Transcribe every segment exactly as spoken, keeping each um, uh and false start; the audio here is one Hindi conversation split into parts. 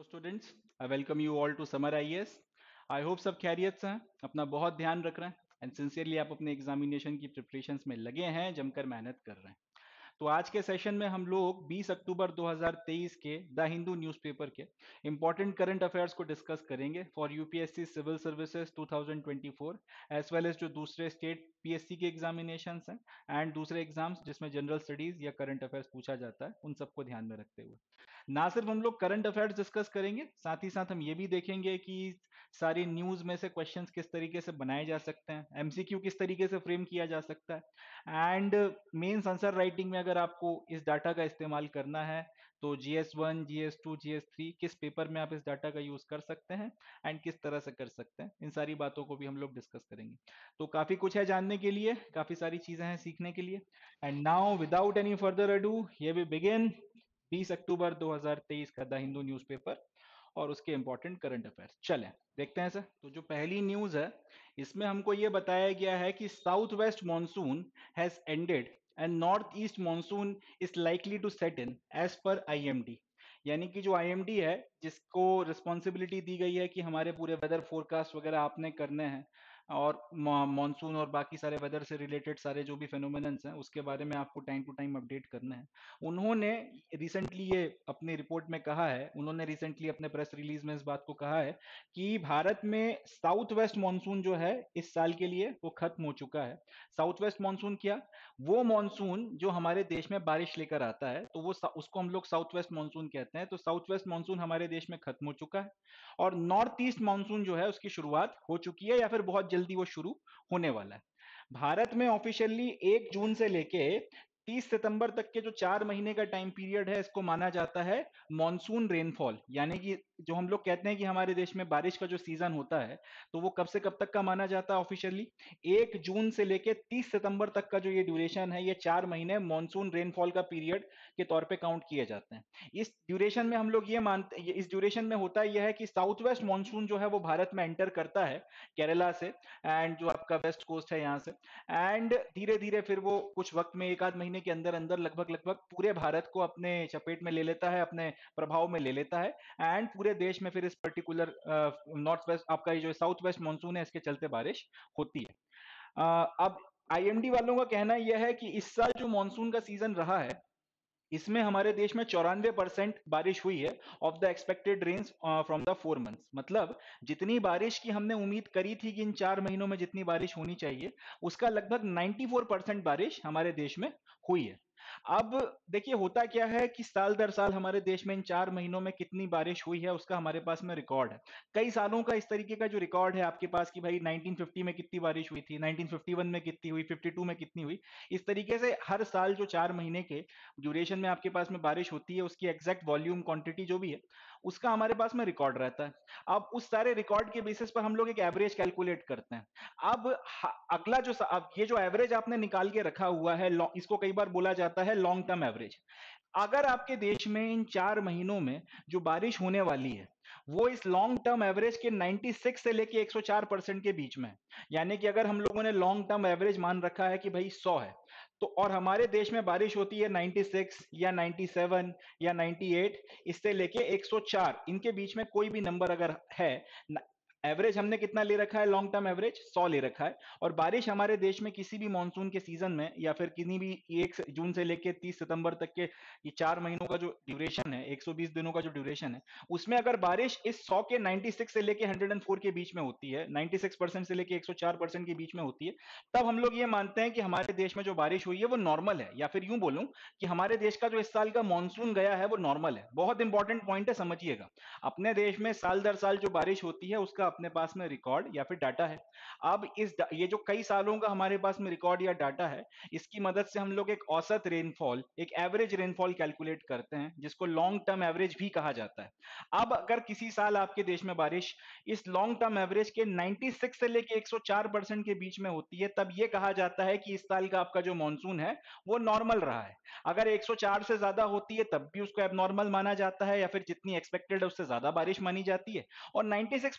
Hello students, I welcome you all to summer I S. I hope सब खैरियत से हैं, अपना बहुत ध्यान रख रहे हैं एंड सिंसियरली आप अपने एग्जामिनेशन की प्रिपरेशंस में लगे हैं, जमकर मेहनत कर रहे हैं। तो आज के सेशन में हम लोग बीस अक्टूबर दो हज़ार तेईस के द हिंदू न्यूज़पेपर के इंपॉर्टेंट करंट अफेयर्स को डिस्कस करेंगे फॉर यूपीएससी सिविल सर्विसेज दो हज़ार चौबीस एज वेल एज जो दूसरे स्टेट पीएससी के एग्जामिनेशंस हैं एंड दूसरे एग्जाम्स जिसमें जनरल स्टडीज या करंट अफेयर्स पूछा जाता है, उन सबको ध्यान में रखते हुए ना सिर्फ हम लोग करंट अफेयर्स डिस्कस करेंगे, साथ ही साथ हम ये भी देखेंगे कि सारी न्यूज में से क्वेश्चंस किस तरीके से बनाए जा सकते हैं, एमसीक्यू किस तरीके से फ्रेम किया जा सकता है एंड मेंस आंसर राइटिंग में अगर आपको इस डाटा का इस्तेमाल करना है तो G S one, G S two, G S three किस पेपर में आप इस डाटा का यूज कर सकते हैं एंड किस तरह से कर सकते हैं, इन सारी बातों को भी हम लोग डिस्कस करेंगे। तो काफी कुछ है जानने के लिए, काफी सारी चीजें हैं सीखने के लिए। And now without any further ado, ये वी बिगिन बीस अक्टूबर दो हज़ार तेईस का द हिंदू न्यूज़पेपर और उसके इंपॉर्टेंट करंट अफेयर्स। चलें देखते हैं सर। तो जो पहली न्यूज है इसमें हमको ये बताया गया है कि south west monsoon has ended and north east monsoon is likely to set in as per IMD. यानी कि जो आईएमडी है, जिसको रिस्पॉन्सिबिलिटी दी गई है कि हमारे पूरे वेदर फोरकास्ट वगैरह आपने करने हैं और मॉनसून और बाकी सारे वेदर से रिलेटेड सारे जो भी फेनोमेनन्स हैं उसके बारे में आपको टाइम टू टाइम अपडेट करना है। उन्होंने रिसेंटली ये अपनी रिपोर्ट में कहा है, उन्होंने रिसेंटली अपने प्रेस रिलीज में इस बात को कहा है कि भारत में साउथ वेस्ट मानसून जो है इस साल के लिए वो खत्म हो चुका है। साउथ वेस्ट मानसून क्या? वो मानसून जो हमारे देश में बारिश लेकर आता है, तो वो उसको हम लोग साउथ वेस्ट मानसून कहते हैं। तो साउथ वेस्ट मानसून हमारे देश में खत्म हो चुका है और नॉर्थ ईस्ट मानसून जो है उसकी शुरुआत हो चुकी है या फिर बहुत जल्दी वो शुरू होने वाला है। भारत में ऑफिशियली एक जून से लेके तीस सितंबर तक के जो चार महीने का टाइम पीरियड है इसको माना जाता है मॉनसून रेनफॉल। यानी कि जो हम लोग कहते हैं कि हमारे देश में बारिश का जो सीजन होता है, तो वो कब से कब तक का माना जाता है ऑफिशियली? एक जून से लेके तीस सितंबर तक का जो ये ड्यूरेशन है, ये चार महीने मॉनसून रेनफॉल का पीरियड के तौर पे काउंट किए जाते हैं। इस ड्यूरेशन में हम लोग ये मानते इस ड्यूरेशन में होता यह है कि साउथ वेस्ट मॉनसून जो है वो भारत में एंटर करता है केरला से एंड जो आपका वेस्ट कोस्ट है यहाँ से, एंड धीरे धीरे फिर वो कुछ वक्त में एक आध महीने के अंदर अंदर लगभग लगभग पूरे भारत को अपने चपेट में ले लेता है, अपने प्रभाव में ले लेता है एंड पूरे देश में फिर इस पर्टिकुलर नॉर्थ वेस्ट आपका ये जो साउथ वेस्ट मानसून है इसके चलते बारिश होती है। अ, अब आईएमडी वालों का कहना यह है कि इस साल जो मानसून का सीजन रहा है इसमें हमारे देश में चौरानवे परसेंट बारिश हुई है of the expected rains from the four months. मतलब जितनी बारिश की हमने उम्मीद करी थी कि इन चार महीनों में जितनी बारिश होनी चाहिए, उसका लगभग चौरानवे परसेंट बारिश हमारे देश में हुई है। अब देखिए होता क्या है कि साल दर साल हमारे देश में इन चार महीनों में कितनी बारिश हुई है उसका हमारे पास में रिकॉर्ड है। कई सालों का इस तरीके का जो रिकॉर्ड है आपके पास कि भाई नाइनटीन फिफ्टी में कितनी बारिश हुई थी, नाइनटीन फिफ्टी वन में कितनी हुई, फिफ्टी टू में कितनी हुई। इस तरीके से हर साल जो चार महीने के ड्यूरेशन में आपके पास में बारिश होती है उसकी एग्जैक्ट वॉल्यूम क्वांटिटी जो भी है उसका हमारे पास में रिकॉर्ड रहता है। अब उस सारे रिकॉर्ड के बेसिस पर हम लोग एक एवरेज कैलकुलेट करते हैं। अब ह- अगला जो स- अब ये जो एवरेज आपने निकाल के रखा हुआ है, लॉ- इसको कई बार बोला जाता है लॉन्ग टर्म एवरेज। अगर आपके देश में इन चार महीनों में जो बारिश होने वाली है वो इस लॉन्ग टर्म एवरेज के छियानवे से लेके एक सौ चार परसेंट के बीच में है, यानी कि अगर हम लोगों ने लॉन्ग टर्म एवरेज मान रखा है कि भाई सौ है, तो और हमारे देश में बारिश होती है छियानवे या सत्तानवे या अट्ठानवे, इससे लेके एक सौ चार, इनके बीच में कोई भी नंबर अगर है, एवरेज हमने कितना ले रखा है, लॉन्ग टर्म एवरेज सौ ले रखा है, और बारिश हमारे देश में किसी भी मानसून के सीजन में या फिर किसी भी एक जून से लेके तीस सितंबर तक के ये चार महीनों का जो ड्यूरेशन है, एक सौ बीस दिनों का जो ड्यूरेशन है, उसमें अगर बारिश इस सौ के छियानवे से लेके एक सौ चार के बीच में होती है, छियानवे परसेंट से लेके एक सौ चार परसेंट के बीच में होती है, तब हम लोग ये मानते हैं कि हमारे देश में जो बारिश हुई है वो नॉर्मल है, या फिर यूं बोलूं कि हमारे देश का जो इस साल का मानसून गया है वो नॉर्मल है। बहुत इंपॉर्टेंट पॉइंट है, समझिएगा। अपने देश में साल दर साल जो बारिश होती है उसका अपने पास में रिकॉर्ड या फिर डाटा है। अब इस ये जो कई सालों का हमारे पास में रिकॉर्ड या डाटा है, इसकी मदद से हम लोग एक औसत रेनफॉल, एक एवरेज रेनफॉल कैलकुलेट करते हैं, जिसको लॉन्ग टर्म एवरेज भी कहा जाता है। अब अगर किसी साल आपके देश में बारिश इस लॉन्ग टर्म एवरेज के छियानवे से लेके एक सौ चार परसेंट के बीच में होती है, तब यह कहा जाता है कि इस साल का आपका जो मानसून है वो नॉर्मल रहा है। अगर एक सौ चार से ज्यादा होती है तब भी उसको एबनॉर्मल माना जाता है, या फिर जितनी एक्सपेक्टेड है उससे ज्यादा बारिश मानी जाती है, और छियानवे परसेंट से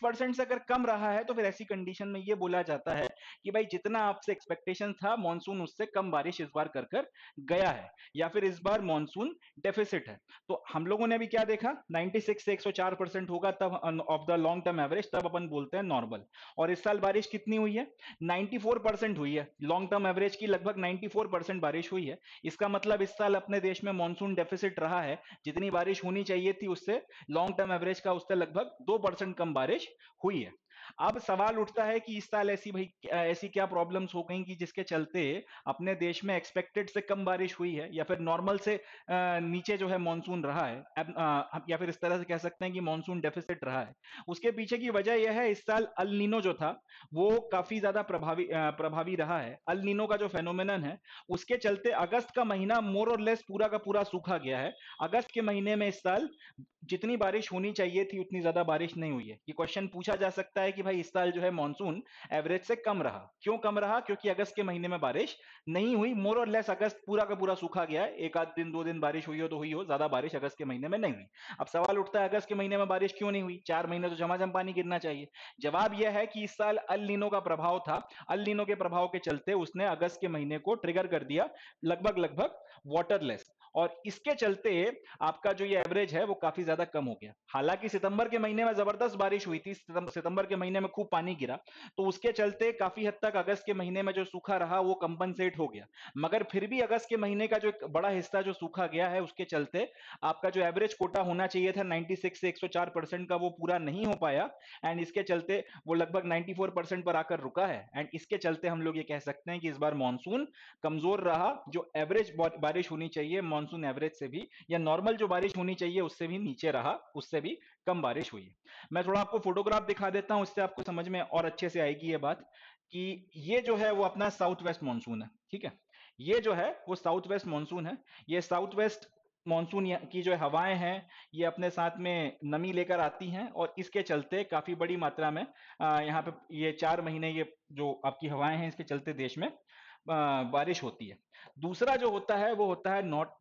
अगर कम रहा है तो फिर ऐसी कंडीशन में ये बोला जाता है कि भाई जितना आपसे एक्सपेक्टेशन था मानसून उससे कम बारिश इस बार कर कर गया है, या फिर इस बार मानसून डेफिसिट है। तो हम लोगों ने अभी क्या देखा, छियानवे से एक सौ चार परसेंट होगा तब of the long term average, तब अपन बोलते हैं नॉर्मल। और इस साल बारिश कितनी हुई है, चौरानवे परसेंट हुई है, लॉन्ग टर्म एवरेज की लगभग चौरानवे परसेंट बारिश हुई है। इसका मतलब इस साल अपने देश में मानसून डेफिसिट रहा है, जितनी बारिश होनी चाहिए थी उससे लॉन्ग टर्म एवरेज का उससे लगभग दो परसेंट कम बारिश हुई है। अब सवाल उठता है कि इस साल ऐसी भाई ऐसी क्या प्रॉब्लम्स हो गई कि जिसके चलते अपने देश में एक्सपेक्टेड से कम बारिश हुई है, या फिर नॉर्मल से अ, नीचे जो है मानसून रहा है, अब, अ, या फिर इस तरह से कह सकते हैं कि मानसून डेफिसिट रहा है। उसके पीछे की वजह यह है, इस साल अल नीनो जो था वो काफी ज्यादा प्रभावी अ, प्रभावी रहा है। अल नीनो का जो फेनोमेनन है उसके चलते अगस्त का महीना मोर और लेस पूरा का पूरा सूखा गया है। अगस्त के महीने में इस साल जितनी बारिश होनी चाहिए थी उतनी ज्यादा बारिश नहीं हुई है। ये क्वेश्चन पूछा जा सकता है कि भाई इस साल जो है मानसून एवरेज से कम रहा, क्यों कम रहा, क्योंकि अगस्त के महीने में बारिश नहीं हुई। मोर और लेस अगस्त पूरा का पूरा सूखा गया है, एक आध दिन दो दिन बारिश हुई हो तो हुई हो, ज्यादा बारिश अगस्त के महीने में नहीं हुई। अब सवाल उठता है अगस्त के महीने में बारिश क्यों नहीं हुई, चार महीने तो झमाझम पानी गिरना चाहिए। जवाब यह है कि इस साल अल नीनो का प्रभाव था, अल नीनो के प्रभाव के चलते उसने अगस्त के महीने को ट्रिगर कर दिया लगभग लगभग वाटरलेस, और इसके चलते आपका जो ये एवरेज है वो काफी ज्यादा कम हो गया। हालांकि सितंबर के महीने में जबरदस्त बारिश हुई थी, सितंबर के महीने में खूब पानी गिरा, तो उसके चलते काफी हद तक अगस्त के महीने में जो सूखा रहा वो कंपनसेट हो गया। मगर फिर भी अगस्त के महीने का जो एक बड़ा हिस्सा जो सूखा गया है उसके चलते आपका जो एवरेज कोटा होना चाहिए था छियानवे से एक सौ चार परसेंट का, वो पूरा नहीं हो पाया, एंड इसके चलते वो लगभग चौरानवे परसेंट पर आकर रुका है। एंड इसके चलते हम लोग ये कह सकते हैं कि इस बार मानसून कमजोर रहा। जो एवरेज बारिश होनी चाहिए मानसून एवरेज से भी, या नॉर्मल जो बारिश होनी चाहिए उससे भी नीचे रहा, उससे भी कम बारिश हुई है। मैं थोड़ा आपको फोटोग्राफ दिखा देता हूं, इससे आपको समझ में और अच्छे से आएगी ये बात कि ये जो है वो अपना साउथ वेस्ट मानसून है। ठीक है, ये जो है वो साउथ वेस्ट मानसून है। ये साउथ वेस्ट मानसून की जो हवाएं हैं ये अपने साथ में नमी लेकर आती हैं, और इसके चलते काफी बड़ी मात्रा में अ, यहाँ पे ये चार महीने ये जो आपकी हवाएं हैं इसके चलते देश में अ, बारिश होती है। दूसरा जो होता है वो होता है नॉर्थ,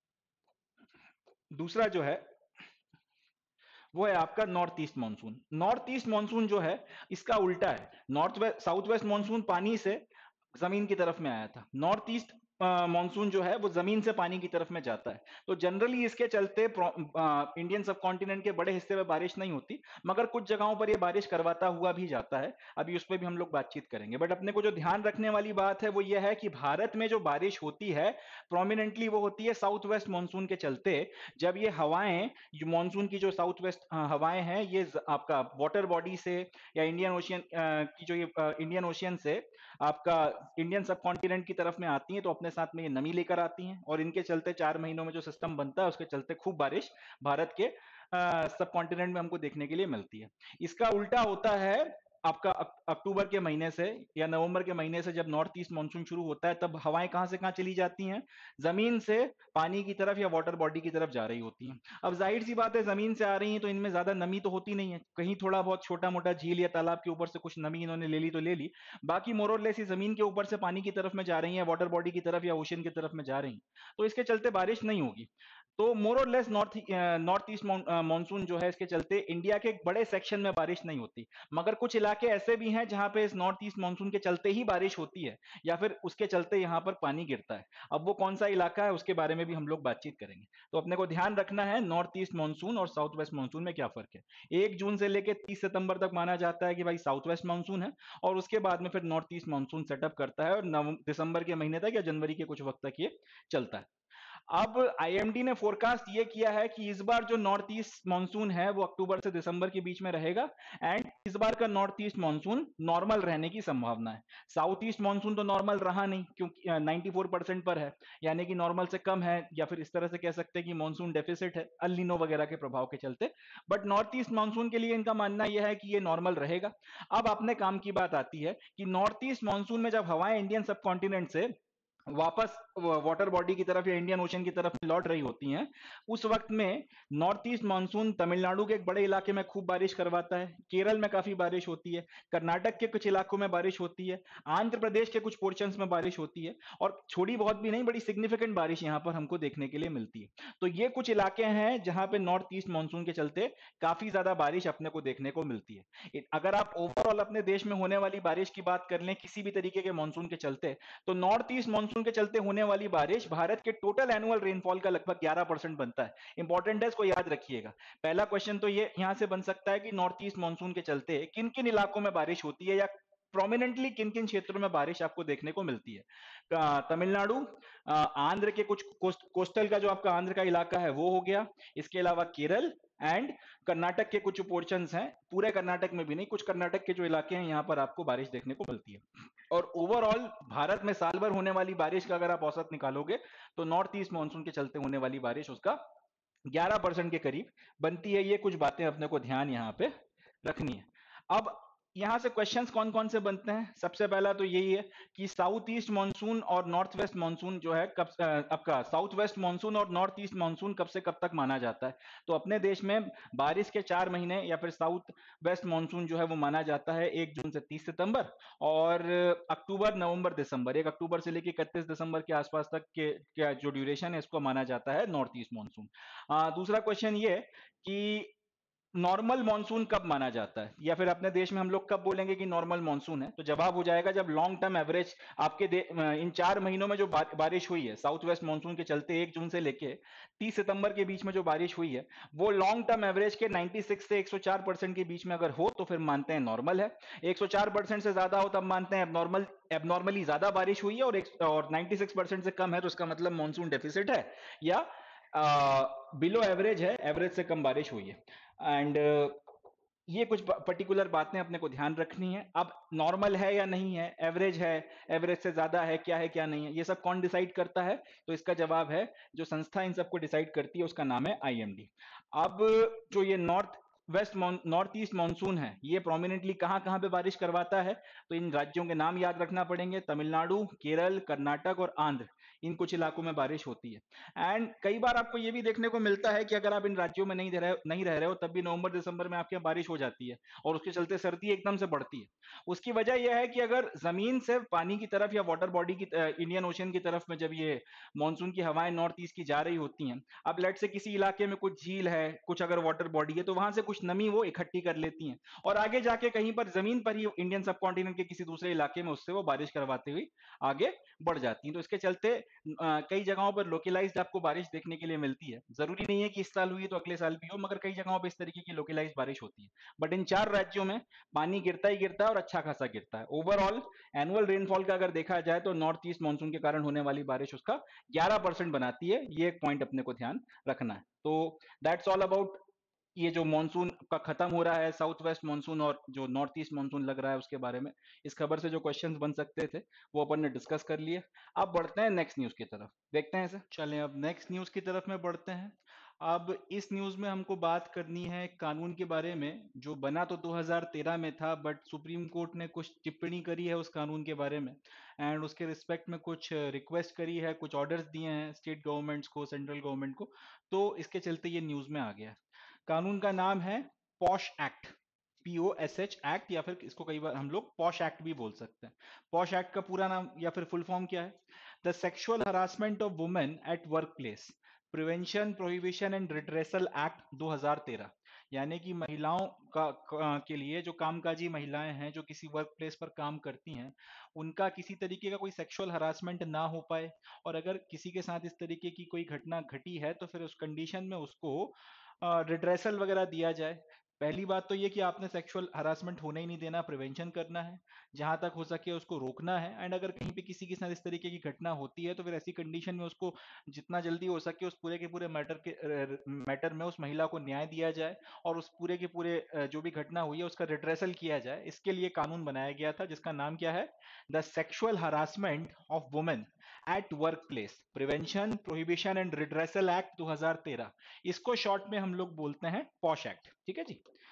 दूसरा जो है वो है आपका north east monsoon. North east monsoon जो है इसका उल्टा है। North west south west monsoon पानी से जमीन की तरफ में आया था, नॉर्थ ईस्ट मानसून जो है वो जमीन से पानी की तरफ में जाता है। तो जनरली इसके चलते इंडियन सब कॉन्टिनेंट के बड़े हिस्से में बारिश नहीं होती, मगर कुछ जगहों पर ये बारिश करवाता हुआ भी जाता है। अभी उस पर भी हम लोग बातचीत करेंगे, बट अपने को जो ध्यान रखने वाली बात है वो ये है कि भारत में जो बारिश होती है प्रोमिनेंटली वो होती है साउथ वेस्ट मानसून के चलते। जब ये हवाएं, जो मानसून की जो साउथ वेस्ट हवाएं हैं ये ज- आपका वाटर बॉडी से या इंडियन ओशियन की जो ये इंडियन ओशियन से आपका इंडियन सब कॉन्टिनेंट की तरफ में आती हैं, तो अपने साथ में ये नमी लेकर आती हैं, और इनके चलते चार महीनों में जो सिस्टम बनता है उसके चलते खूब बारिश भारत के सब कॉन्टिनेंट में हमको देखने के लिए मिलती है। इसका उल्टा होता है आपका अक- अक्टूबर के महीने से या नवंबर के महीने से, जब नॉर्थ ईस्ट मानसून शुरू होता है तब हवाएं कहां से कहां चली जाती हैं, जमीन से पानी की तरफ या वाटर बॉडी की तरफ जा रही होती हैं। अब जाहिर सी बात है जमीन से आ रही हैं तो इनमें ज्यादा नमी तो होती नहीं है, कहीं थोड़ा बहुत छोटा मोटा झील या तालाब के ऊपर से कुछ नमी इन्होंने ले ली तो ले ली, बाकी मोरलेस ही जमीन के ऊपर से पानी की तरफ में जा रही है, वाटर बॉडी की तरफ या ओशन की तरफ में जा रही हैं, तो इसके चलते बारिश नहीं होगी। तो मोर और less north north east monsoon जो है इसके चलते इंडिया के एक बड़े सेक्शन में बारिश नहीं होती, मगर कुछ इलाके ऐसे भी हैं जहां पे इस नॉर्थ ईस्ट मानसून के चलते ही बारिश होती है, या फिर उसके चलते यहाँ पर पानी गिरता है। अब वो कौन सा इलाका है उसके बारे में भी हम लोग बातचीत करेंगे। तो अपने को ध्यान रखना है नॉर्थ ईस्ट मानसून और साउथ वेस्ट मानसून में क्या फर्क है। एक जून से लेकर तीस सितंबर तक माना जाता है कि भाई साउथ वेस्ट मानसून है, और उसके बाद में फिर नॉर्थ ईस्ट मानसून सेटअप करता है, और नवंबर दिसंबर के महीने तक या जनवरी के कुछ वक्त तक ये चलता है। अब आईएमडी ने फोरकास्ट ये किया है कि इस बार जो नॉर्थ ईस्ट मानसून है वो अक्टूबर से दिसंबर के बीच में रहेगा, एंड इस बार का नॉर्थ ईस्ट मानसून नॉर्मल रहने की संभावना है। साउथ ईस्ट मानसून तो नॉर्मल रहा नहीं, क्योंकि चौरानवे परसेंट पर है, यानी कि नॉर्मल से कम है, या फिर इस तरह से कह सकते हैं कि मानसून डेफिसिट है अल नीनो वगैरह के प्रभाव के चलते। बट नॉर्थ ईस्ट मानसून के लिए इनका मानना यह है कि ये नॉर्मल रहेगा। अब अपने काम की बात आती है कि नॉर्थ ईस्ट मानसून में जब हवाएं इंडियन सब कॉन्टिनेंट से वापस वाटर बॉडी की तरफ या इंडियन ओशन की तरफ लौट रही होती हैं, उस वक्त में नॉर्थ ईस्ट मानसून तमिलनाडु के एक बड़े इलाके में खूब बारिश करवाता है, केरल में काफी बारिश होती है, कर्नाटक के कुछ इलाकों में बारिश होती है, आंध्र प्रदेश के कुछ पोर्शंस में बारिश होती है, और थोड़ी बहुत भी नहीं, बड़ी सिग्निफिकेंट बारिश यहाँ पर हमको देखने के लिए मिलती है। तो ये कुछ इलाके हैं जहां पे नॉर्थ ईस्ट मानसून के चलते काफी ज्यादा बारिश अपने को देखने को मिलती है। इ- अगर आप ओवरऑल अपने देश में होने वाली बारिश की बात कर लें किसी भी तरीके के मानसून के चलते, तो नॉर्थ ईस्ट मानसून के चलते होने वाली बारिश भारत के टोटल एनुअल रेनफॉल का लगभग ग्यारह परसेंट बनता है। इंपॉर्टेंट है, इसको याद रखिएगा। पहला क्वेश्चन तो ये यहां से बन सकता है कि नॉर्थ ईस्ट मानसून के चलते किन किन इलाकों में बारिश होती है, या प्रोमिनेंटली किन किन क्षेत्रों में बारिश आपको देखने को मिलती है। अ, तमिलनाडु, अ, आंध्र के कुछ कोस्ट, कोस्टल का जो आपका आंध्र का इलाका है वो हो गया, इसके अलावा केरल एंड कर्नाटक के कुछ पोर्शंस हैं, पूरे कर्नाटक में भी नहीं, कुछ कर्नाटक के जो इलाके हैं यहाँ पर आपको बारिश देखने को मिलती है। और ओवरऑल भारत में साल भर होने वाली बारिश का अगर आप औसत निकालोगे, तो नॉर्थ ईस्ट मानसून के चलते होने वाली बारिश उसका ग्यारह परसेंट के करीब बनती है। ये कुछ बातें अपने को ध्यान यहाँ पे रखनी है। अब यहां से क्वेश्चंस कौन कौन से बनते हैं, सबसे पहला तो यही है कि साउथ ईस्ट मानसून और नॉर्थ वेस्ट मानसून जो है कब अ, आपका साउथ वेस्ट मानसून और नॉर्थ ईस्ट मानसून कब से कब तक माना जाता है। तो अपने देश में बारिश के चार महीने या फिर साउथ वेस्ट मानसून जो है वो माना जाता है एक जून से तीस सितंबर, और अक्टूबर नवंबर दिसंबर, एक अक्टूबर से लेकर इकतीस दिसंबर के आसपास तक के, के जो ड्यूरेशन है इसको माना जाता है नॉर्थ ईस्ट मानसून। आ, दूसरा क्वेश्चन ये कि नॉर्मल मॉनसून कब माना जाता है, या फिर अपने देश में हम लोग कब बोलेंगे कि नॉर्मल मॉनसून है। तो जवाब हो जाएगा जब लॉन्ग टर्म एवरेज आपके दे, अ, इन चार महीनों में जो बा, बारिश हुई है साउथ वेस्ट मॉनसून के चलते एक जून से लेके तीस सितंबर के बीच में जो बारिश हुई है, वो लॉन्ग टर्म एवरेज के छियानवे से एक सौ चार परसेंट के बीच में अगर हो तो फिर मानते हैं नॉर्मल है। एक सौ चार परसेंट से ज्यादा हो तब मानते हैं एबनॉर्मल, एबनॉर्मली ज्यादा बारिश हुई है, और एक और छियानवे परसेंट से कम है तो उसका मतलब मॉनसून डेफिसिट है, या बिलो एवरेज है, एवरेज से कम बारिश हुई है। एंड ये कुछ पर्टिकुलर बातें अपने को ध्यान रखनी है। अब नॉर्मल है या नहीं है, एवरेज है, एवरेज से ज्यादा है, क्या है क्या नहीं है, ये सब कौन डिसाइड करता है। तो इसका जवाब है जो संस्था इन सबको डिसाइड करती है उसका नाम है आईएमडी। अब जो ये north west north east monsoon है ये प्रोमिनेंटली कहाँ कहाँ पे बारिश करवाता है, तो इन राज्यों के नाम याद रखना पड़ेंगे, तमिलनाडु, केरल, कर्नाटक और आंध्र, इन कुछ इलाकों में बारिश होती है। एंड कई बार आपको ये भी देखने को मिलता है कि अगर आप इन राज्यों में नहीं रह रहे नहीं रह रहे हो तब भी नवंबर दिसंबर में आपके यहाँ बारिश हो जाती है, और उसके चलते सर्दी एकदम से बढ़ती है। उसकी वजह यह है कि अगर जमीन से पानी की तरफ या वाटर बॉडी की इंडियन ओशन की तरफ में जब ये मानसून की हवाएं नॉर्थ ईस्ट की जा रही होती हैं, अब लेट से किसी इलाके में कुछ झील है, कुछ अगर वाटर बॉडी है, तो वहां से कुछ नमी वो इकट्ठी कर लेती हैं, और आगे जाके कहीं पर जमीन पर ही इंडियन सब के किसी दूसरे इलाके में उससे वो बारिश करवाते हुए आगे बढ़ जाती हैं। तो इसके चलते अ, कई जगहों पर लोकलाइज्ड आपको बारिश देखने के लिए मिलती है। जरूरी नहीं है कि इस साल हुई है तो अगले साल भी हो, मगर कई जगहों पर इस तरीके की लोकलाइज्ड बारिश होती है। बट इन चार राज्यों में पानी गिरता ही गिरता है, और अच्छा खासा गिरता है। ओवरऑल एनुअल रेनफॉल का अगर देखा जाए तो नॉर्थ ईस्ट मानसून के कारण होने वाली बारिश उसका ग्यारह परसेंट बनाती है। ये एक पॉइंट अपने को ध्यान रखना है। तो दैट्स ऑल अबाउट ये जो मॉनसून का खत्म हो रहा है, साउथ वेस्ट मॉनसून और जो नॉर्थ ईस्ट मॉनसून लग रहा है उसके बारे में। इस खबर से जो क्वेश्चंस बन सकते थे वो अपन ने डिस्कस कर लिए। अब बढ़ते हैं नेक्स्ट न्यूज की तरफ, देखते हैं इसे। चलें अब नेक्स्ट न्यूज की तरफ में बढ़ते हैं। अब इस न्यूज में हमको बात करनी है एक कानून के बारे में जो बना तो दो हज़ार तेरह में था, बट सुप्रीम कोर्ट ने कुछ टिप्पणी करी है उस कानून के बारे में, एंड उसके रिस्पेक्ट में कुछ रिक्वेस्ट करी है, कुछ ऑर्डर्स दिए हैं स्टेट गवर्नमेंट्स को, सेंट्रल गवर्नमेंट को। तो इसके चलते ये न्यूज में आ गया है। कानून का नाम है POSH act, P O S H act, या फिर इसको कई बार हम लोग पॉश एक्ट भी बोल सकते हैं। पॉश एक्ट का पूरा नाम या फिर फुल फॉर्म क्या है? The sexual harassment of women at work place prevention prohibition and redressal act दो हज़ार तेरह। यानी कि महिलाओं का का- के लिए, जो कामकाजी महिलाएं हैं जो किसी वर्क प्लेस पर काम करती हैं, उनका किसी तरीके का कोई सेक्सुअल हरासमेंट ना हो पाए, और अगर किसी के साथ इस तरीके की कोई घटना घटी है तो फिर उस कंडीशन में उसको रिड्रेसल वगैरह दिया जाए। पहली बात तो ये कि आपने सेक्सुअल हरासमेंट होने ही नहीं देना, प्रिवेंशन करना है, जहां तक हो सके उसको रोकना है। एंड अगर कहीं पे किसी के साथ इस तरीके की घटना होती है तो फिर ऐसी कंडीशन में उसको जितना जल्दी हो सके उस पूरे के पूरे मैटर के मैटर में उस महिला को न्याय दिया जाए, और उस पूरे के पूरे अ, जो भी घटना हुई है उसका रिड्रेसल किया जाए। इसके लिए कानून बनाया गया था जिसका नाम क्या है? The sexual harassment of women at work place prevention prohibition and redressal act दो हज़ार तेरह। इसको शॉर्ट में हम लोग बोलते हैं पॉश एक्ट। ठीक है जी।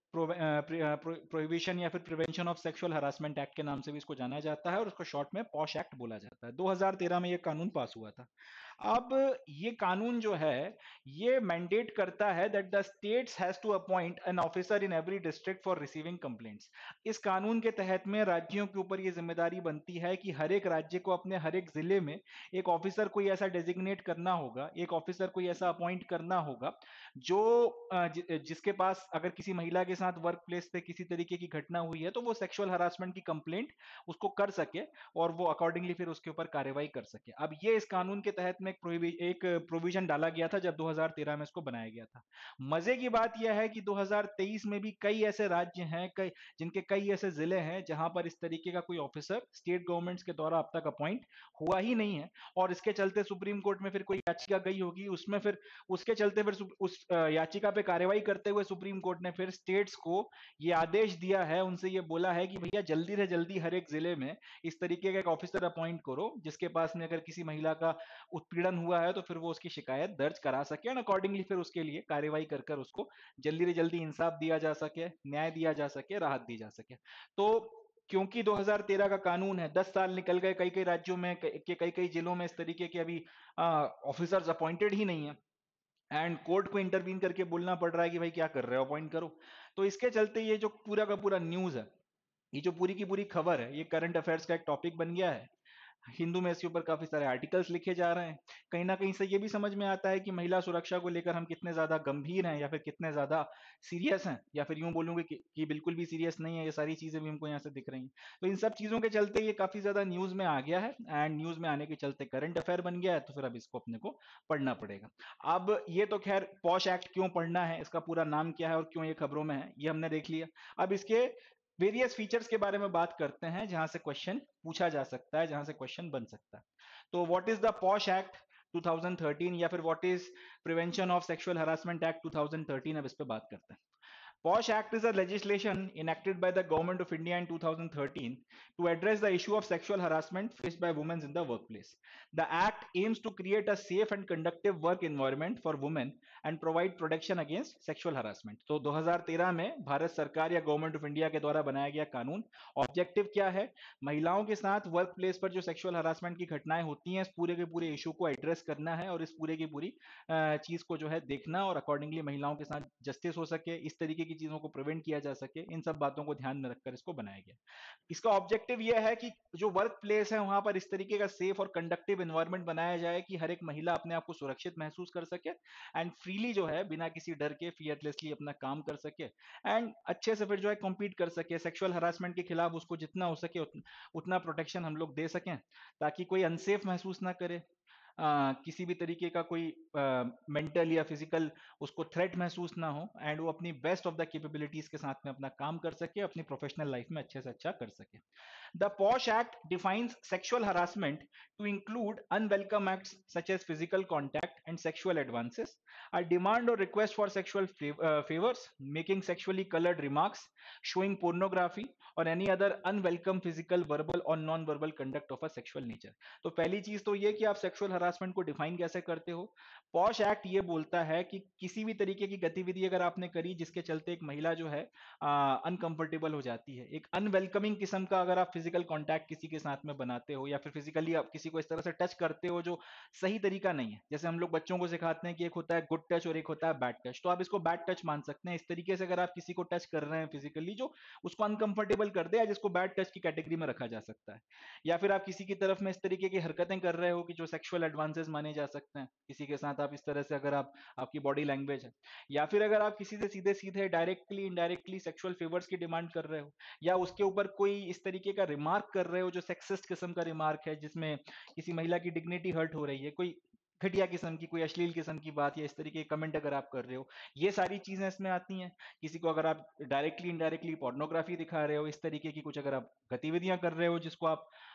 प्रोहिबिशन या फिर prevention of sexual harassment act के नाम से भी इसको जाना जाता है और उसको शॉर्ट में पॉश एक्ट बोला जाता है। दो हज़ार तेरह में ये कानून पास हुआ था। अब ये कानून जो है ये मैंडेट करता है that the states has to appoint an officer in every district for receiving complaints. इस कानून के तहत में राज्यों के ऊपर ये जिम्मेदारी बनती है कि हर एक राज्य को अपने हर एक जिले में एक ऑफिसर कोई ऐसा डेजिग्नेट करना होगा, एक ऑफिसर कोई ऐसा अपॉइंट करना होगा जो अ, जि, जिसके पास अगर किसी महिला के साथ वर्क प्लेस पे किसी तरीके की घटना हुई है तो वो सेक्सुअल हरासमेंट की कंप्लेंट उसको कर सके और वो अकॉर्डिंगली फिर उसके ऊपर कार्रवाई कर सके। अब ये इस कानून के तहत में एक प्रोहिबि एक प्रोविजन डाला गया था जब दो हज़ार तेरह में इसको बनाया गया था। मजे की बात यह है कि दो हज़ार तेईस में भी कई ऐसे राज्य हैं, कई जिनके कई ऐसे जिले हैं जहां पर इस तरीके का कोई ऑफिसर स्टेट गवर्नमेंट्स के द्वारा अब तक अपॉइंट हुआ ही नहीं है और इसके चलते सुप्रीम कोर्ट में फिर कोई याचिका गई होगी, उसमें फिर उसके चलते फिर सु- उस अ, याचिका पे कार्रवाई करते हुए सुप्रीम कोर्ट ने फिर स्टेट्स को ये आदेश दिया है, उनसे ये बोला है कि भैया जल्दी से जल्दी हर एक जिले में इस तरीके का एक ऑफिसर अपॉइंट करो जिसके पास में अगर किसी महिला का उत्पीड़न हुआ है तो फिर वो उसकी शिकायत दर्ज करा सके और अकॉर्डिंगली फिर उसके लिए कार्रवाई कर कर उसको जल्दी से जल्दी इंसाफ दिया जा सके, न्याय दिया जा सके, राहत दी जा सके। तो क्योंकि दो हज़ार तेरह का कानून है, दस साल निकल गए, कई कई राज्यों में के कई कई जिलों में इस तरीके के अभी ऑफिसर्स अपॉइंटेड ही नहीं है एंड कोर्ट को इंटरवीन करके बोलना पड़ रहा है कि भाई क्या कर रहे हो, अपॉइंट करो। तो इसके चलते ये जो पूरा का पूरा न्यूज है, ये जो पूरी की पूरी खबर है, ये करंट अफेयर्स का एक टॉपिक बन गया है। हिंदू में इसके ऊपर काफी सारे आर्टिकल्स लिखे जा रहे हैं। कहीं ना कहीं से ये भी समझ में आता है कि महिला सुरक्षा को लेकर हम कितने ज्यादा गंभीर हैं या फिर कितने ज्यादा सीरियस हैं, या फिर यूं बोलूंगे कि, कि बिल्कुल भी सीरियस नहीं है। ये सारी चीजें भी हमको यहाँ से दिख रही हैं। तो इन सब चीजों के चलते ये काफी ज्यादा न्यूज में आ गया है एंड न्यूज में आने के चलते करंट अफेयर बन गया है, तो फिर अब इसको अपने को पढ़ना पड़ेगा। अब ये तो खैर पॉश एक्ट क्यों पढ़ना है, इसका पूरा नाम क्या है और क्यों ये खबरों में है, ये हमने देख लिया। अब इसके वेरियस फीचर्स के बारे में बात करते हैं जहां से क्वेश्चन पूछा जा सकता है, जहां से क्वेश्चन बन सकता है। तो what is the POSH act दो हज़ार तेरह या फिर what is prevention of sexual harassment act दो हज़ार तेरह, अब इस पे बात करते हैं। POSH Act is a legislation enacted by the Government of India in two thousand thirteen to address the issue of sexual harassment faced by women in the workplace. The Act aims to create a safe and conducive work environment for women and provide protection against sexual harassment. तो दो हज़ार तेरह में भारत सरकार या गवर्नमेंट ऑफ इंडिया के द्वारा बनाया गया कानून, ऑब्जेक्टिव क्या है, महिलाओं के साथ वर्क प्लेस पर जो सेक्सुअल हरासमेंट की घटनाएं होती हैं, इस पूरे के पूरे इशू को एड्रेस करना है और इस पूरे की पूरी चीज को जो है देखना और अकॉर्डिंगली महिलाओं के साथ जस्टिस हो सके, इस तरीके की चीजों को प्रिवेंट किया जा सके, इन सब बातों को ध्यान में रखकर इसको बनाया गया। इसका ऑब्जेक्टिव यह है कि जो वर्क प्लेस है वहां पर इस तरीके का सेफ और कंडक्टिव एनवायरनमेंट बनाया जाए कि हर एक महिला अपने आप को सुरक्षित महसूस कर सके एंड फ्रीली जो है बिना किसी डर के फियरलेसली अपना काम कर सके एंड अच्छे से फिर जो है कॉम्पीट कर सके। सेक्सुअल हरासमेंट के खिलाफ उसको जितना हो सके उतना, उतना प्रोटेक्शन हम लोग दे सकें ताकि कोई अनसेफ महसूस ना करे, आ, किसी भी तरीके का कोई मेंटल या फिजिकल उसको थ्रेट महसूस ना हो एंड वो अपनी बेस्ट ऑफ द कैपेबिलिटीज के साथ में अपना काम कर सके, अपनी प्रोफेशनल लाइफ में अच्छे से अच्छा कर सके। The POSH Act defines sexual harassment to include unwelcome acts such as physical contact and sexual advances, a demand or request for sexual fav- uh, favors, making sexually colored remarks, showing pornography, or any other unwelcome physical, verbal or non-verbal conduct of a sexual nature. तो पहली चीज तो ये कि आप सेक्सुअल हरासमेंट को डिफाइन कैसे करते हो। पॉश एक्ट ये बोलता है कि किसी भी तरीके की गतिविधि अगर आपने करी जिसके चलते एक महिला जो है अनकंफर्टेबल हो जाती है, एक अनवेलकमिंग किस्म का अगर आप फिजिकल कांटेक्ट किसी के साथ में बनाते हो या फिर फिजिकली आप किसी को इस तरह से टच करते हो जो सही तरीका नहीं है, जैसे हम लोग बच्चों को सिखाते हैं कि एक होता है गुड टच और एक होता है बैड टच, तो आप इसको बैड टच मान सकते हैं। इस तरीके से अगर आप किसी को टच कर रहे हैं फिजिकली जो उसको अनकंफर्टेबल कर दे, या जिसको बैड टच की कैटेगरी में रखा जा सकता है, या फिर आप किसी की तरफ में इस तरीके की हरकतें कर रहे हो कि जो सेक्सुअल एडवांसेस माने जा सकते हैं, किसी के साथ आप इस तरह से अगर आप आपकी बॉडी लैंग्वेज है, या फिर अगर आप किसी से सीधे सीधे डायरेक्टली इनडायरेक्टली सेक्सुअल फेवर्स की डिमांड कर रहे हो, या उसके ऊपर कोई इस तरीके का रिमार्क कर रहे हो जो सेक्सिस्ट किस्म का रिमार्क है जिसमें किसी महिला की डिग्निटी हर्ट हो रही है, कोई घटिया किस्म की कोई अश्लील किस्म की बात या इस तरीके के कमेंट अगर आप कर रहे हो, ये सारी चीजें इसमें आती हैं। किसी को अगर आप डायरेक्टली इनडायरेक्टली पोर्नोग्राफी दिखा रहे हो, इस तरीके की कुछ अगर आप गतिविधियां कर रहे हो जिसको आप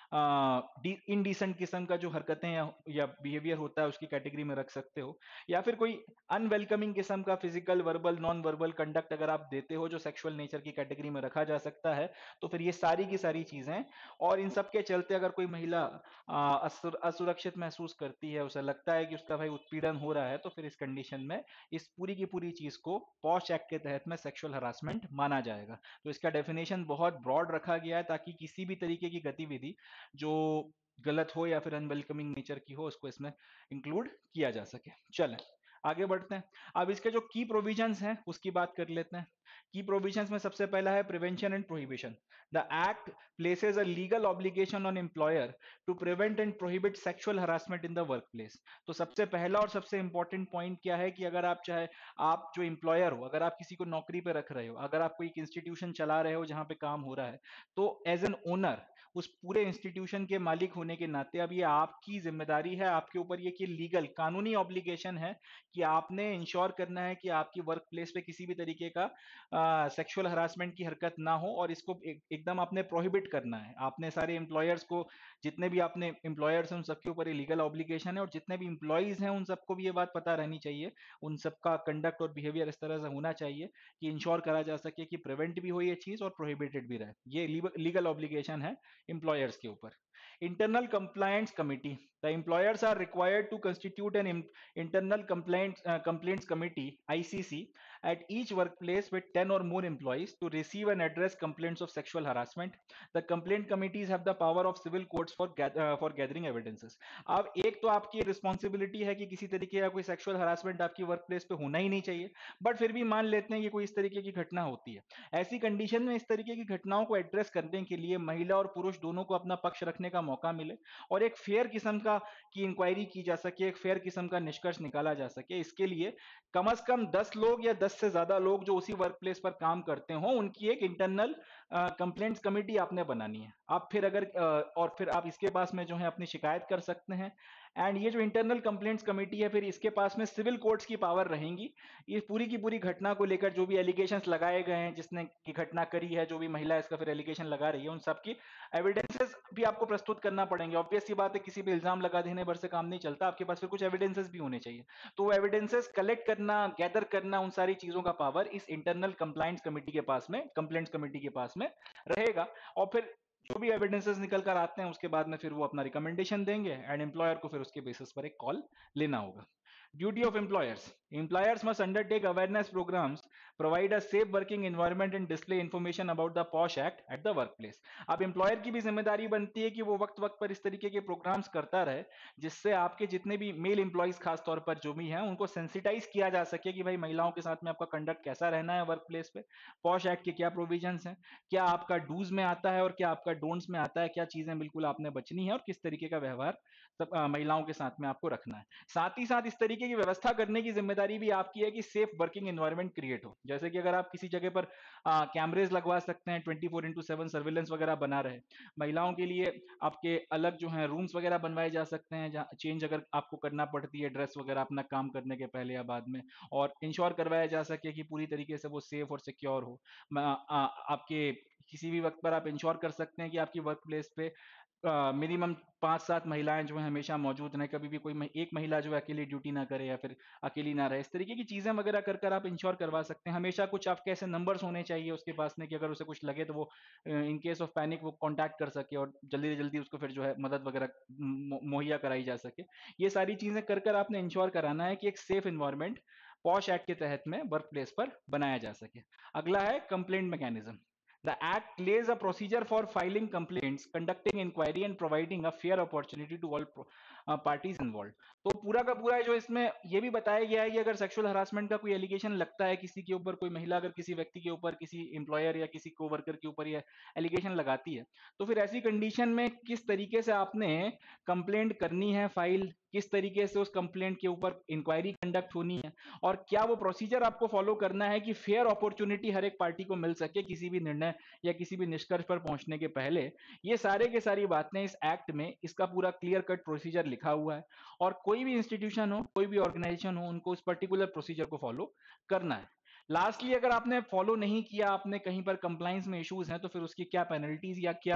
इनडिसेंट किस्म का जो हरकतें या, या बिहेवियर होता है उसकी कैटेगरी में रख सकते हो, या फिर कोई अनवेलकमिंग किस्म का physical verbal non verbal conduct अगर आप देते हो जो सेक्सुअल नेचर की कैटेगरी में रखा जा सकता है, तो फिर ये सारी की सारी चीजें। और इन सब के चलते अगर कोई महिला आ, असुर, असुरक्षित महसूस करती है, उसे लगता है कि उसका भाई उत्पीड़न हो रहा है, तो फिर इस कंडीशन में इस पूरी की पूरी चीज को पॉश एक्ट के तहत में सेक्सुअल हरासमेंट माना जाएगा। तो इसका डेफिनेशन बहुत ब्रॉड रखा गया है ताकि किसी भी तरीके की गतिविधि जो गलत हो या फिर अनवेलकमिंग नेचर की हो उसको इसमें इंक्लूड किया जा सके। चलें आगे बढ़ते हैं। अब इसके जो की प्रोविजंस हैं उसकी बात कर लेते हैं। की प्रोविजंस में सबसे पहला है prevention and prohibition. The act places a legal obligation on employer to prevent and prohibit sexual harassment in the work place. तो सबसे पहला और सबसे इंपॉर्टेंट पॉइंट क्या है कि अगर आप चाहे आप जो एम्प्लॉयर हो, अगर आप किसी को नौकरी पे रख रहे हो, अगर आप कोई एक इंस्टीट्यूशन चला रहे हो जहां पे काम हो रहा है, तो एज एन ओनर उस पूरे इंस्टीट्यूशन के मालिक होने के नाते अब ये आपकी जिम्मेदारी है, आपके ऊपर ये कि लीगल कानूनी ऑब्लिगेशन है कि आपने इंश्योर करना है कि आपकी वर्क प्लेस पे किसी भी तरीके का सेक्सुअल हरासमेंट की हरकत ना हो, और इसको एक, एकदम आपने प्रोहिबिट करना है। आपने सारे एम्प्लॉयर्स को, जितने भी आपने एम्प्लॉयर्स हैं उन सबके ऊपर ये लीगल ऑब्लिगेशन है, और जितने भी एम्प्लॉयज हैं उन सबको भी ये बात पता रहनी चाहिए, उन सबका कंडक्ट और बिहेवियर इस तरह से होना चाहिए कि इंश्योर करा जा सके कि प्रिवेंट भी हो ये चीज और प्रोहिबिटेड भी रहे। ये लीगल ऑब्लिगेशन है एम्प्लॉयर्स के ऊपर। Internal compliance committee, the employers are required to constitute an internal complaints uh, complaints committee I C C at each workplace with ten or more employees to receive and address complaints of sexual harassment. The complaint committees have the power of civil courts for uh, for gathering evidences. अब एक तो आपकी रिस्पॉन्सिबिलिटी है कि किसी तरीके का कोई सेक्सुअल हरासमेंट आपकी वर्क प्लेस पे होना ही नहीं चाहिए, बट फिर भी मान लेते हैं कि कोई इस तरीके की घटना होती है। ऐसी कंडीशन में इस तरीके की घटनाओं को एड्रेस करने के लिए महिला और पुरुष दोनों को अपना पक्ष रखने का मौका मिले और एक फेयर किस्म का की इंक्वायरी की जा सके, एक फेयर किस्म का निष्कर्ष निकाला जा सके। इसके लिए कम से कम दस लोग या दस से ज्यादा लोग जो उसी वर्क प्लेस पर काम करते हो उनकी एक इंटरनल कंप्लेंट्स कमेटी आपने बनानी है। आप फिर अगर uh, और फिर आप इसके पास में जो है अपनी शिकायत कर सकते हैं। एंड ये जो इंटरनल कंप्लेंट्स कमेटी है फिर इसके पास में सिविल कोर्ट्स की पावर रहेंगी। ये पूरी की पूरी घटना को लेकर जो भी एलिगेशंस लगाए गए हैं, जिसने की घटना करी है, जो भी महिला इसका फिर एलिगेशन लगा रही है, उन सब की एविडेंसेस भी आपको प्रस्तुत करना पड़ेंगे। ऑब्वियस सी बात है, किसी भी इल्जाम लगा देने भर से काम नहीं चलता, आपके पास फिर कुछ एविडेंसेस भी होने चाहिए। तो वो एविडेंसेस कलेक्ट करना, गैदर करना, उन सारी चीजों का पावर इस इंटरनल कंप्लायंस कमेटी के पास में, कंप्लेंट्स कमेटी के पास में रहेगा। और फिर जो भी एविडेंसेस निकल कर आते हैं उसके बाद में फिर वो अपना रिकमेंडेशन देंगे एंड एम्प्लॉयर को फिर उसके बेसिस पर एक कॉल लेना होगा। Duty of employers, employers must undertake awareness programs, provide a safe working environment and display information about the POSH Act at the workplace. अब एम्प्लॉयर की भी जिम्मेदारी बनती है कि वो वक्त वक्त पर इस तरीके के प्रोग्राम्स करता रहे जिससे आपके जितने भी मेल एम्प्लॉयज खास तौर पर जो भी हैं उनको सेंसिटाइज किया जा सके कि भाई महिलाओं के साथ में आपका कंडक्ट कैसा रहना है वर्क प्लेस पे, पॉश एक्ट के क्या प्रोविजंस हैं, क्या आपका डूज में आता है और क्या आपका डोंट्स में आता है, क्या चीजें बिल्कुल आपने बचनी है और किस तरीके का व्यवहार सब महिलाओं के साथ में आपको रखना है। साथ ही साथ इस तरीके की व्यवस्था करने की जिम्मेदारी भी आपकी है कि सेफ वर्किंग एनवायरनमेंट क्रिएट हो। जैसे कि अगर आप किसी जगह पर कैमरेज लगवा सकते हैं, twenty four into seven surveillance वगैरह बना रहे, महिलाओं के लिए आपके अलग जो है रूम्स वगैरह बनवाए जा सकते हैं जहाँ चेंज अगर आपको करना पड़ती है ड्रेस वगैरह अपना काम करने के पहले या बाद में, और इंश्योर करवाया जा सके कि पूरी तरीके से वो सेफ और सिक्योर हो। आ, आ, आपके किसी भी वक्त पर आप इंश्योर कर सकते हैं कि आपकी वर्क प्लेस पे मिनिमम पांच सात महिलाएं जो है हमेशा मौजूद रहें, कभी भी कोई मह- एक महिला जो है अकेली ड्यूटी ना करे या फिर अकेली ना रहे। इस तरीके की चीजें वगैरह कर कर आप इंश्योर करवा सकते हैं। हमेशा कुछ आपके ऐसे नंबर्स होने चाहिए उसके पास में कि अगर उसे कुछ लगे तो वो इन केस ऑफ पैनिक वो कांटेक्ट कर सके और जल्दी से जल्दी उसको फिर जो है मदद वगैरह मु- मुहैया कराई जा सके। ये सारी चीजें कर कर आपने इंश्योर कराना है कि एक सेफ इन्वायरमेंट पॉश एक्ट के तहत में वर्क प्लेस पर बनाया जा सके। अगला है complaint mechanism. The Act lays a procedure for filing complaints, conducting inquiry and providing a fair opportunity to all pro- uh, parties involved. तो पूरा का पूरा जो इसमें ये भी बताया गया है कि अगर सेक्सुअल हरासमेंट का कोई एलिगेशन लगता है किसी के ऊपर, कोई महिला अगर किसी व्यक्ति के ऊपर, किसी एम्प्लॉयर या किसी को वर्कर के ऊपर ये एलिगेशन लगाती है, तो फिर ऐसी कंडीशन में किस तरीके से आपने कंप्लेंट करनी है फाइल, किस तरीके से उस कंप्लेंट के ऊपर इंक्वायरी कंडक्ट होनी है, और क्या वो प्रोसीजर आपको फॉलो करना है कि फेयर अपॉर्चुनिटी हर एक पार्टी को मिल सके किसी भी निर्णय या किसी भी निष्कर्ष पर पहुंचने के पहले। ये सारे के सारी बातें इस एक्ट में, इसका पूरा क्लियर कट प्रोसीजर लिखा हुआ है, और कोई भी इंस्टीट्यूशन हो, कोई भी ऑर्गेनाइजेशन हो, उनको उस पर्टिकुलर प्रोसीजर को फॉलो करना है। लास्टली अगर आपने फॉलो नहीं किया, आपने कहीं पर कंप्लाइंस में इश्यूज हैं, तो फिर उसकी क्या पेनल्टीज या क्या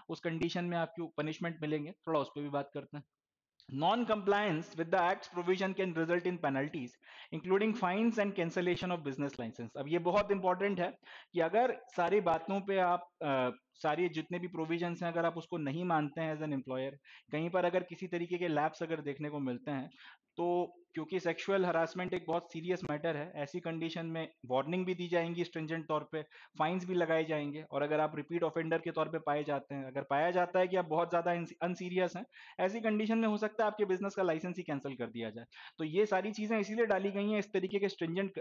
उस कंडीशन में आपको पनिशमेंट मिलेंगे, थोड़ा उस पर भी बात करते हैं। Non-compliance with the Act's provision can result in penalties, including fines and cancellation of business license. अब ये बहुत इंपॉर्टेंट है कि अगर सारी बातों पे आप आ, सारी जितने भी प्रोविजंस हैं अगर आप उसको नहीं मानते हैं एज एन एम्प्लॉयर, कहीं पर अगर किसी तरीके के लैप्स अगर देखने को मिलते हैं, तो क्योंकि सेक्सुअल हरासमेंट एक बहुत सीरियस मैटर है, ऐसी कंडीशन में वार्निंग भी दी जाएंगी स्ट्रिंजेंट तौर पे, फाइन्स भी लगाए जाएंगे, और अगर आप रिपीट ऑफेंडर के तौर पे पाए जाते हैं, अगर पाया जाता है कि आप बहुत ज्यादा अनसीरियस हैं, ऐसी कंडीशन में हो सकता है आपके बिजनेस का लाइसेंस ही कैंसिल कर दिया जाए। तो ये सारी चीजें इसीलिए डाली गई हैं, इस तरीके के स्ट्रिंजेंट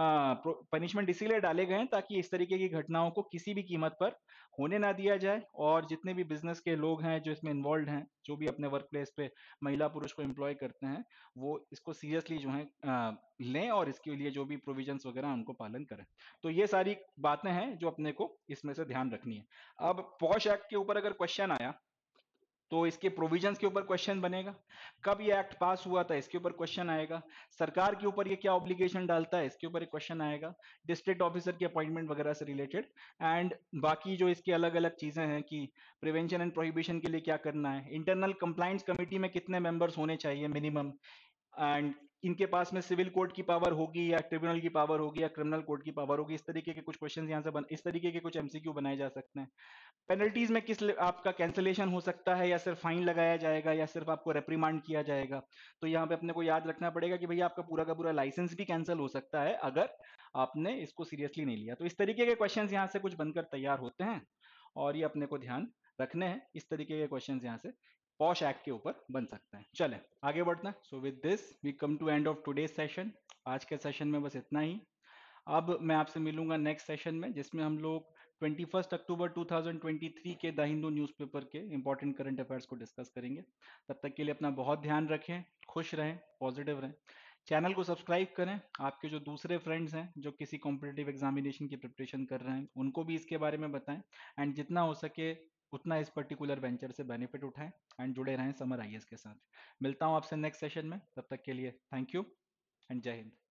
पनिशमेंट इसीलिए डाले गए हैं ताकि इस तरीके की घटनाओं को किसी भी कीमत पर होने ना दिया जाए, और जितने भी बिजनेस के लोग हैं जो इसमें इन्वॉल्व हैं, जो भी अपने वर्क प्लेस पे महिला पुरुष को एम्प्लॉय करते हैं, वो इसको सीरियसली जो है अ, लें और इसके लिए जो भी प्रोविजंस वगैरह उनको पालन करें। तो ये सारी बातें हैं जो अपने को इसमें से ध्यान रखनी है। अब पॉश एक्ट के ऊपर अगर क्वेश्चन आया तो इसके प्रोविजंस के ऊपर क्वेश्चन बनेगा, कब ये एक्ट पास हुआ था इसके ऊपर क्वेश्चन आएगा, सरकार के ऊपर ये क्या ऑब्लिगेशन डालता है इसके ऊपर एक क्वेश्चन आएगा, डिस्ट्रिक्ट ऑफिसर की अपॉइंटमेंट वगैरह से रिलेटेड, एंड बाकी जो इसकी अलग अलग चीजें हैं कि प्रिवेंशन एंड प्रोहिबिशन के लिए क्या करना है, इंटरनल कंप्लाइंस कमेटी में कितने मेंबर्स होने चाहिए मिनिमम, एंड इनके पास में सिविल कोर्ट की पावर होगी या ट्रिब्यूनल की पावर होगी या क्रिमिनल कोर्ट की पावर होगी, इस तरीके के कुछ क्वेश्चन यहाँ से बन इस तरीके के कुछ एमसीक्यू बनाए जा सकते हैं। पेनल्टीज में किस आपका कैंसिलेशन हो सकता है या सिर्फ फाइन लगाया जाएगा या सिर्फ आपको रेप्रीमांड किया जाएगा, तो यहाँ पे अपने को याद रखना पड़ेगा कि भैया आपका पूरा का पूरा लाइसेंस भी कैंसिल हो सकता है अगर आपने इसको सीरियसली नहीं लिया। तो इस तरीके के क्वेश्चन यहाँ से कुछ बनकर तैयार होते हैं और ये अपने को ध्यान रखने हैं, इस तरीके के क्वेश्चन यहाँ से पॉश एक्ट के ऊपर बन सकते हैं। चले आगे बढ़ते हैं। So with this we come to end of today session. आज के सेशन में बस इतना ही। अब मैं आपसे मिलूंगा नेक्स्ट सेशन में जिसमें हम लोग इक्कीस अक्टूबर दो हज़ार तेईस के द हिंदू न्यूज़पेपर के इंपॉर्टेंट करंट अफेयर्स को डिस्कस करेंगे। तब तक के लिए अपना बहुत ध्यान रखें, खुश रहें, पॉजिटिव रहें। चैनल को सब्सक्राइब करें। आपके जो दूसरे फ्रेंड्स हैं जो किसी कॉम्पिटिटिव एग्जामिनेशन की प्रिपरेशन कर रहे हैं उनको भी इसके बारे में बताएं, एंड जितना हो सके उतना इस पर्टिकुलर वेंचर से बेनिफिट उठाएं एंड जुड़े रहें समर आई ए एस के साथ। मिलता हूं आपसे नेक्स्ट सेशन में, तब तक के लिए थैंक यू एंड जय हिंद।